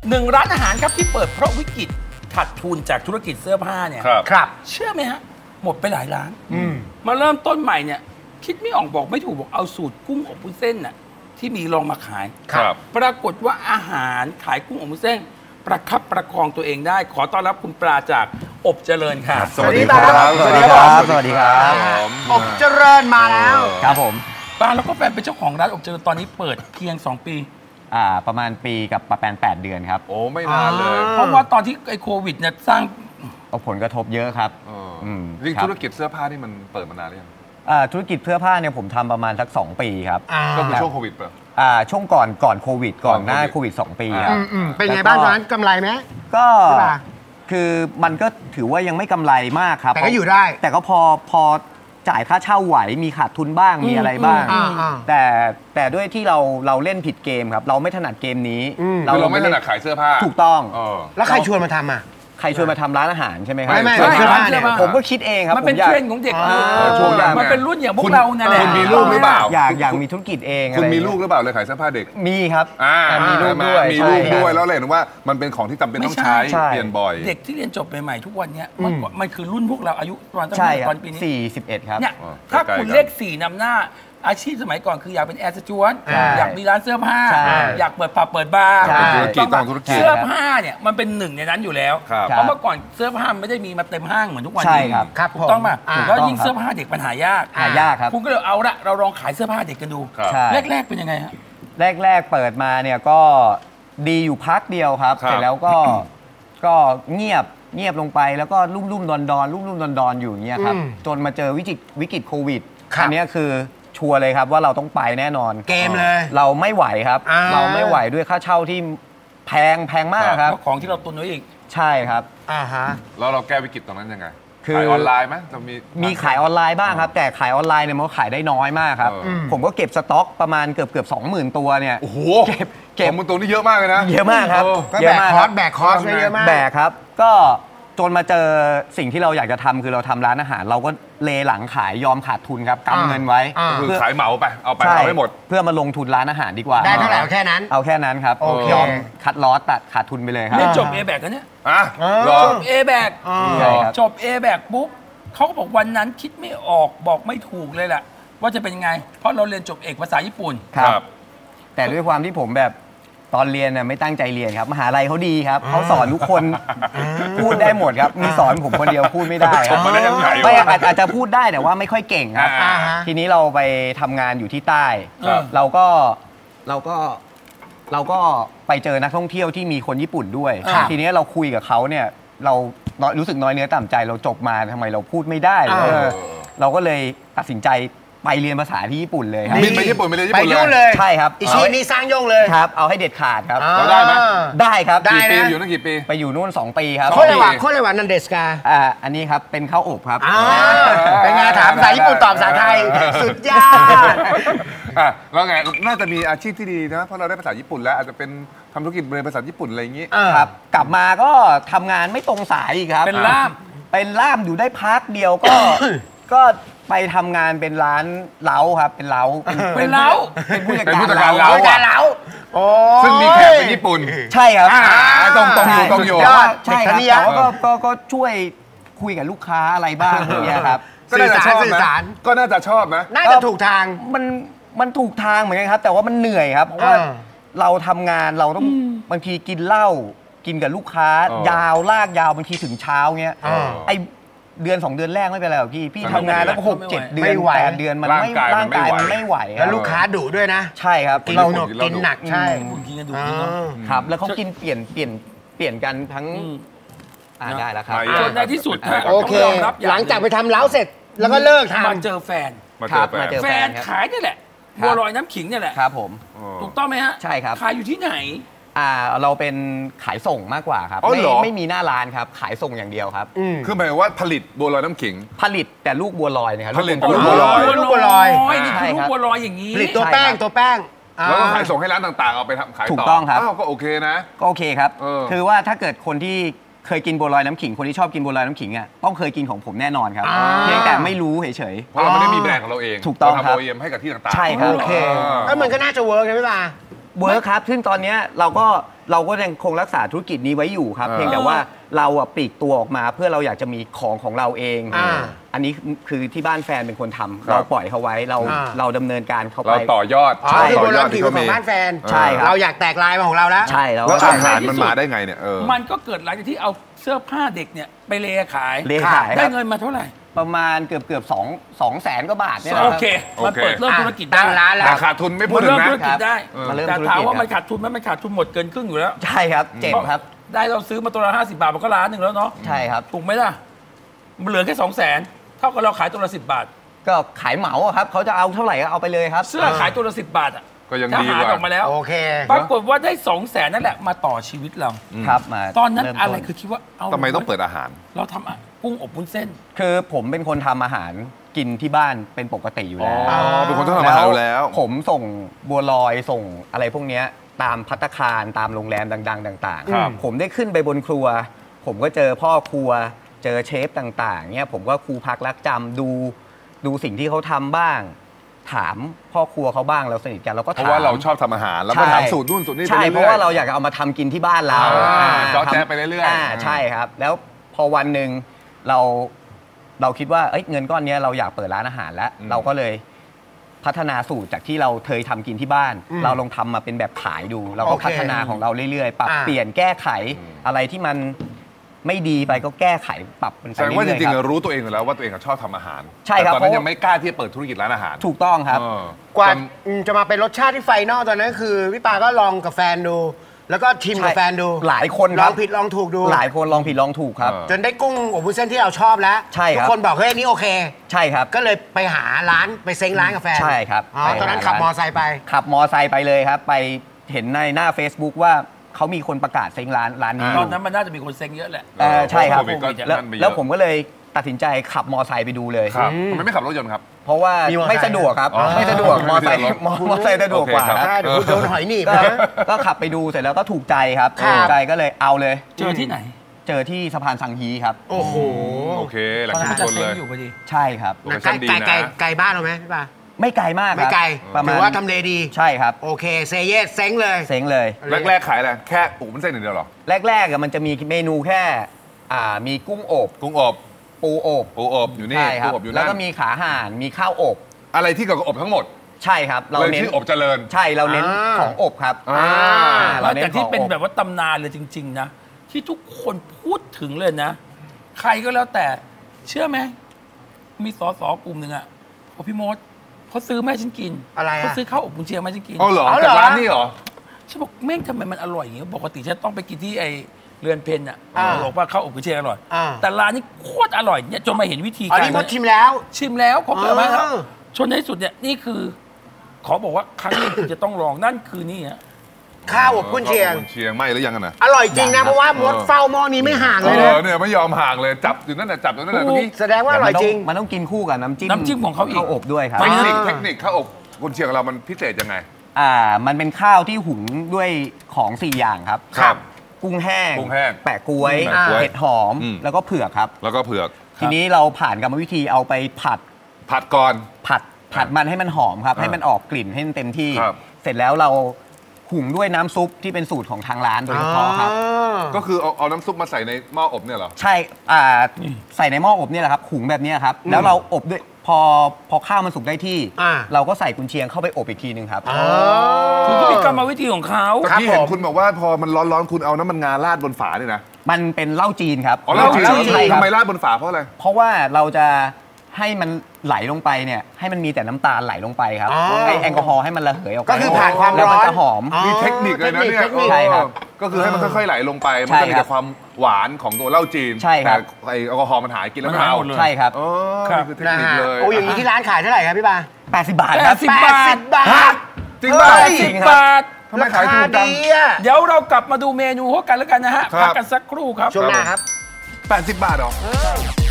1 ร้านอาหารครับที่เปิดเพราะวิกฤตขาดทุนจากธุรกิจเสื้อผ้าเนี่ยครับเชื่อไหมฮะหมดไปหลายล้านมาเริ่มต้นใหม่เนี่ยคิดไม่ออกบอกไม่ถูกบอกเอาสูตรกุ้งอบวุ้นเส้นน่ะที่มีลองมาขายปรากฏว่าอาหารขายกุ้งอบวุ้นเส้นประคับประคองตัวเองได้ขอต้อนรับคุณปลาจากอบเจริญค่ะสวัสดีครับสวัสดีครับสวัสดีครับอบเจริญมาแล้วครับผมปลาแล้วก็แฟนเป็นเจ้าของร้านอบเจริญตอนนี้เปิดเพียง2 ปีประมาณปีกับประมาณ8 เดือนครับโอ้ไม่นานเลยเพราะว่าตอนที่ไอ้โควิดเนี่ยสร้างเอาผลกระทบเยอะครับจริงธุรกิจเสื้อผ้านี่มันเปิดมานานหรือยังธุรกิจเสื้อผ้าเนี่ยผมทำประมาณสัก2 ปีครับก็คือช่วงโควิดป่ะช่วงก่อนโควิดก่อนหน้าโควิด2 ปีครับเป็นไงบ้างตอนนั้นกำไรไหมก็คือมันก็ถือว่ายังไม่กำไรมากครับแต่ก็อยู่ได้แต่ก็พอจ่ายค่าเช่าไหวมีขาดทุนบ้างมีอะไรบ้างแต่ด้วยที่เราเล่นผิดเกมครับเราไม่ถนัดเกมนี้เราไม่ถนัดขายเสื้อผ้าถูกต้องแล้วใครชวนมาทำใครชวนมาทำร้านอาหารใช่ไหมครับไม่เสื้อผ้าเนี่ยผมก็คิดเองครับมันเป็นเทรนด์ของเด็กมันเป็นรุ่นอย่างพวกเราเนี่ยคุณมีลูกหรือเปล่าอยากมีธุรกิจเองคุณมีลูกหรือเปล่าเลยขายเสื้อผ้าเด็กมีครับมีลูกด้วยแล้วเลยว่ามันเป็นของที่จำเป็นต้องใช้เปลี่ยนบ่อยเด็กที่เรียนจบใหม่ๆทุกวันนี้มันคือรุ่นพวกเราอายุประมาณตอนปีนี้ 41ครับเนี่ยถ้าคุณเลข4นำหน้าอาชีพสมัยก่อนคืออยากเป็นแอร์สจ๊วตอยากมีร้านเสื้อผ้าอยากเปิดผับเปิดบาร์ธุรกิจเสื้อผ้าเนี่ยมันเป็นหนึ่งในนั้นอยู่แล้วเพราะเมื่อก่อนเสื้อผ้าไม่ได้มีมาเต็มห้างเหมือนทุกวันนี้ถูกต้องป่ะแล้วยิ่งเสื้อผ้าเด็กปัญหายากครับคุณก็เลยเอาละเราลองขายเสื้อผ้าเด็กกันดูแรกๆเป็นยังไงฮะแรกเปิดมาเนี่ยก็ดีอยู่พักเดียวครับเสร็จแล้วก็เงียบลงไปแล้วก็รุ่มดอนอยู่อย่างเงี้ยครับจนมาเจอวิกฤตโควิดอันนี้คือชัวร์เลยครับว่าเราต้องไปแน่นอนเกมเลยเราไม่ไหวครับเราไม่ไหวด้วยค่าเช่าที่แพงมากครับของที่เราตุนไว้อีกใช่ครับแล้วเราแก้วิกฤตตรงนั้นยังไงขายออนไลน์ไหมจะมีขายออนไลน์บ้างครับแต่ขายออนไลน์เนี่ยมันขายได้น้อยมากครับผมก็เก็บสต็อกประมาณเกือบ 20,000 ตัวเนี่ยโอ้โหเก็บ20,000 ตัวนี่เยอะมากเลยนะเยอะมากครับแบกคอสเยอะมากแบกครับก็จนมาเจอสิ่งที่เราอยากจะทำคือเราทำร้านอาหารเราก็เลหลังขายยอมขาดทุนครับกำเงินไว้คือขายเหมาไปเอาให้หมดเพื่อมาลงทุนร้านอาหารดีกว่าได้เท่าไหร่เอาแค่นั้นครับยอมคัดลอสตัดขาดทุนไปเลยครับเรียนจบ A แบกกันเนี่ยจบ A แบกจบ A แบกปุ๊บเขาก็บอกวันนั้นคิดไม่ออกบอกไม่ถูกเลยแหละว่าจะเป็นยังไงเพราะเราเรียนจบเอกภาษาญี่ปุ่นครับแต่ด้วยความที่ผมแบบตอนเรียนไม่ตั้งใจเรียนครับมหาลัยเขาดีครับเขาสอนทุกคนพูดได้หมดครับมีสอนผมคนเดียวพูดไม่ได้ครับไม่อาจจะพูดได้แต่ว่าไม่ค่อยเก่งครับทีนี้เราไปทำงานอยู่ที่ใต้เราก็ไปเจอนักท่องเที่ยวที่มีคนญี่ปุ่นด้วยทีนี้เราคุยกับเขาเนี่ยเรารู้สึกน้อยเนื้อต่ำใจเราจบมาทำไมเราพูดไม่ได้เราก็เลยตัดสินใจไปเรียนภาษาที่ญี่ปุ่นเลยครับบินไปญี่ปุ่นไปเรียนญี่ปุ่นเลยใช่ครับอิชินี่สร้างย่งเลยครับเอาให้เด็ดขาดครับได้ไหมได้ครับกี่ปีอยู่นั่นกี่ปีไปอยู่นู่น2 ปีครับโคเลวะนันเดสกาอันนี้ครับเป็นข้าวอบครับเป็นไงถามภาษาญี่ปุ่นตอบภาษาไทยสุดยอดแล้วไงน่าจะมีอาชีพที่ดีนะเพราะเราได้ภาษาญี่ปุ่นแล้วอาจจะเป็นทำธุรกิจในภาษาญี่ปุ่นอะไรอย่างนี้ครับกลับมาก็ทำงานไม่ตรงสายอีกครับเป็นล่ามอยู่ได้พักเดียวก็ไปทำงานเป็นร้านเล้าครับเป็นเล้าเป็นผู้จัดการเล้าซึ่งมีแขกเป็นญี่ปุ่นใช่ครับตรงอยู่ใช่ครับก็ช่วยคุยกับลูกค้าอะไรบ้างอย่างเงี้ยครับสื่อสารก็น่าจะชอบนะน่าจะถูกทางมันถูกทางเหมือนกันครับแต่ว่ามันเหนื่อยครับเพราะว่าเราทำงานเราต้องบางทีกินเหล้ากินกับลูกค้ายาวลากยาวบางทีถึงเช้าเงี้ยไอเดือน2 เดือนแรกไม่เป็นไรหรอกพี่ทำงานแล้ว6-7 เดือน8 เดือนมันไม่ร่างกายมันไม่ไหวแล้วลูกค้าดุด้วยนะใช่ครับเรากินหนักใช่ครับแล้วเขากินเปลี่ยนกันทั้งได้แล้วครับจนในที่สุดโอเคหลังจากไปทำเล้าเสร็จแล้วก็เลิกทำมาเจอแฟนขายนี่แหละบัวลอยน้ำขิงนี่แหละครับผมถูกต้องไหมฮะใช่ครับขายอยู่ที่ไหนเราเป็นขายส่งมากกว่าครับไม่มีหน้าร้านครับขายส่งอย่างเดียวครับคือหมายว่าผลิตบัวลอยน้ำขิงผลิตแต่ลูกบัวลอยนะครับผลิตลูกบัวลอยนี่คือลูกบัวลอยอย่างนี้ผลิตตัวแป้งแล้วก็ขายส่งให้ร้านต่างๆเอาไปทำขายต่อถูกต้องครับก็โอเคนะก็โอเคครับคือว่าถ้าเกิดคนที่เคยกินบัวลอยน้ำขิงคนที่ชอบกินบัวลอยน้ำขิงอ่ะต้องเคยกินของผมแน่นอนครับเพียงแต่ไม่รู้เฉยๆเพราะเราไม่ได้มีแบรนด์ของเราเองถูกต้องครับทำ OEM ให้กับที่ต่างๆใช่ครับโอเคแล้วมันก็น่าจะเวิร์กนะพี่ปาเวิร์คครับซึ่งตอนนี้เราก็ยังคงรักษาธุรกิจนี้ไว้อยู่ครับเพียงแต่ว่าเราปลีกตัวออกมาเพื่อเราอยากจะมีของเราเองอันนี้คือที่บ้านแฟนเป็นคนทำเราปล่อยเขาไว้เราดำเนินการเขาไปเราต่อยอดคือคนรับผิดของบ้านแฟนใช่ครับเราอยากแตกลายมาของเราแล้วใช่แล้วอาหารมันมาได้ไงเนี่ยมันก็เกิดหลังจากที่เอาเสื้อผ้าเด็กเนี่ยไปเลขายได้เงินมาเท่าไหร่ประมาณเกือบ2แสนกว่าบาทเนี่ยโอเคมันเปิดเริ่มธุรกิจตั้งร้านแล้วขาดทุนไม่พูดถึงนะธุรกิจได้แต่ถามว่ามันขาดทุนไหมมันขาดทุนหมดเกินครึ่งอยู่แล้วใช่ครับเจ็บครับได้เราซื้อมาตัวละ50 บาทมันก็ล้านหนึ่งแล้วเนาะใช่ครับถูกไหมล่ะมันเหลือแค่200,000เท่ากับเราขายตัวละ10 บาทก็ขายเหมาครับเขาจะเอาเท่าไหร่ก็เอาไปเลยครับเสื้อขายตัวละ10 บาทอ่ะก็ยังดีกว่าออกมาแล้วโอเคปรากฏว่าได้200,000นั่นแหละมาต่อชีวิตเราครับมาตอนนั้นอะไรคือคิดว่าเอาทำไมต้องเปิดอาหารเราทำกุ้งอบวุ้นเส้นคือผมเป็นคนทำอาหารกินที่บ้านเป็นปกติอยู่แล้วเป็นคนที่ทำอาหารแล้วผมส่งบัวลอยส่งอะไรพวกนี้ตามภัตตาคารตามโรงแรมดังๆต่างๆผมได้ขึ้นไปบนครัวผมก็เจอพ่อครัวเจอเชฟต่างๆเนี่ยผมก็ครูพักรักจำดูสิ่งที่เขาทำบ้างถามพ่อครัวเขาบ้างเราสนิทกันเราก็ถามเพราะว่าเราชอบทำอาหารแล้วก็ถามสูตรนู่นสูตรนี่ใช่เพราะว่าเราอยากเอามาทำกินที่บ้านเราจอแจไปเรื่อยๆใช่ครับแล้วพอวันหนึ่งเราคิดว่าเงินก้อนนี้เราอยากเปิดร้านอาหารแล้วเราก็เลยพัฒนาสูตรจากที่เราเคยทำกินที่บ้านเราลองทำมาเป็นแบบขายดูเราก็พัฒนาของเราเรื่อยๆปรับเปลี่ยนแก้ไขอะไรที่มันไม่ดีไปก็แก้ไขปรับมันไปเรื่อยๆแสดงว่าจริงๆรู้ตัวเองอยู่แล้วว่าตัวเองชอบทำอาหารใช่ครับตอนนั้นยังไม่กล้าที่จะเปิดธุรกิจร้านอาหารถูกต้องครับกว่าจะมาเป็นรสชาติที่ไฟนอลตอนนั้นคือพี่ปาก็ลองกับแฟนดูแล้วก็ชิมกับแฟนดูหลายคนลองผิดลองถูกดูหลายคนลองผิดลองถูกครับจนได้กุ้งอบวุ้นเส้นที่เราชอบแล้วใช่ครับทุกคนบอกเฮ้ยนี่โอเคใช่ครับก็เลยไปหาร้านไปเซ้งร้านกับแฟนใช่ครับตอนนั้นขับมอไซค์ไปขับมอไซค์ไปเลยครับไปเห็นในหน้า Facebook ว่าเขามีคนประกาศเซ้งร้านนี้ตอนนั้นมันน่าจะมีคนเซ้งเยอะแหละใช่ครับแล้วผมก็เลยตัดสินใจขับมอไซค์ไปดูเลยทำไมไม่ขับรถยนต์ครับเพราะว่าไม่สะดวกครับไม่สะดวกมอไซค์สะดวกกว่าใช่เดี๋ยวคุณโดนหอยหนีบก็ขับไปดูเสร็จแล้วก็ถูกใจครับถูกใจก็เลยเอาเลยเจอที่ไหนเจอที่สะพานสังฮีครับโอ้โหโอเคหลังชุมชนเลยใช่ครับไกลบ้านเราไหมพี่ป่าไม่ไกลมากไม่ไกลถือว่าทำเลดีใช่ครับโอเคเซเยสเซ้งเลยแรกๆขายอะไรแค่อบวุ้นเส้นอย่างเดียวหรอแรกๆมันจะมีเมนูแค่มีกุ้งอบปูอบอยู่นี่ปูอบอยู่นั่นแล้วก็มีขาห่านมีข้าวอบอะไรที่เกี่ยวกับอบทั้งหมดใช่ครับเราเน้นอบเจริญใช่เราเน้นของอบครับแต่ที่เป็นแบบว่าตำนานเลยจริงๆนะที่ทุกคนพูดถึงเลยนะใครก็แล้วแต่เชื่อไหมมีสสกลุ่มหนึ่งอะพอพี่มดเขาซื้อแม่ฉันกินอะไรเขาซื้อข้าวอบกุนเชียงแม่ฉันกินอ๋อเหรอจากร้านนี้เหรอฉันบอกแม่งทำไมมันอร่อยอย่างเงี้ยปกติฉันต้องไปกินที่ไอเรือนเพนอ่ะบอกว่าข้าวอบกุนเชียงอร่อยแต่ร้านนี้โคตรอร่อยเนี่ยจนมาเห็นวิธีการอันนี้มดชิมแล้วขอเปิดมาครับชนในสุดเนี่ยนี่คือขอบอกว่าครั้งนี้คุณจะต้องลองนั่นคือนี่ฮะข้าวอบกุนเชียงไม่หรือยังกันนะอร่อยจริงนะเพราะว่ามดเฝ้าหม้อนี้ไม่ห่างเลยนะเนี่ยไม่ยอมห่างเลยจับอยู่นั่นแหละจับอยู่นั่นแหละแสดงว่าอร่อยจริงมันต้องกินคู่กับน้ำจิ้มของเขาอีกข้าวอบด้วยครับเทคนิคข้าวอบกุนเชียงเรามันพิเศษยังไงมันเป็นข้าวที่หุงด้วยของ4อย่างครับกุ้งแห้งแปะก๊วยเห็ดหอมแล้วก็เผือกครับแล้วก็เผือกทีนี้เราผ่านกรรมวิธีเอาไปผัดก่อนผัดมันให้มันหอมครับให้มันออกกลิ่นให้เต็มที่เสร็จแล้วเราหุงด้วยน้ำซุปที่เป็นสูตรของทางร้านโดยเฉพาะครับก็คือเอาน้ำซุปมาใส่ในหม้ออบเนี่ยเหรอใช่ใส่ในหม้ออบเนี่ยแหละครับหุงแบบนี้ครับแล้วเราอบด้วยพอข้าวมันสุกได้ที่เราก็ใส่กุนเชียงเข้าไปอบอีกทีนึงครับคือเขามีกรรมวิธีของเขาที่เห็นคุณบอกว่าพอมันร้อนๆคุณเอาน้ำมันงาราดบนฝาเนี่ยนะมันเป็นเหล้าจีนครับเหล้าจีนทำไมราดบนฝาเพราะอะไรเพราะว่าเราจะให้มันไหลลงไปเนี่ยให้มันมีแต่น้ำตาลไหลลงไปครับให้แอลกอฮอล์ให้มันระเหยออกไปก็คือผ่านความร้อนแล้วมันจะหอมมีเทคนิคเลยนะเนี่ยใช่ครับก็คือให้มันค่อยๆไหลลงไปมันจะมีแต่ความหวานของตัวเหล้าจีนแต่ไอแอลกอฮอล์มันหายกินแล้วมันเอาใช่ครับคือเทคนิคเลยโอ้อย่างนี้ที่ร้านขายเท่าไหร่ครับพี่ปา 80 บาทครับ 80 บาทจริงป่ะ 80 บาททำไมขายถูกจังเดี๋ยวเรากลับมาดูเมนูพวกกันแล้วกันนะฮะพักกันสักครู่ครับช่วงหน้าครับ 80 บาทหรอ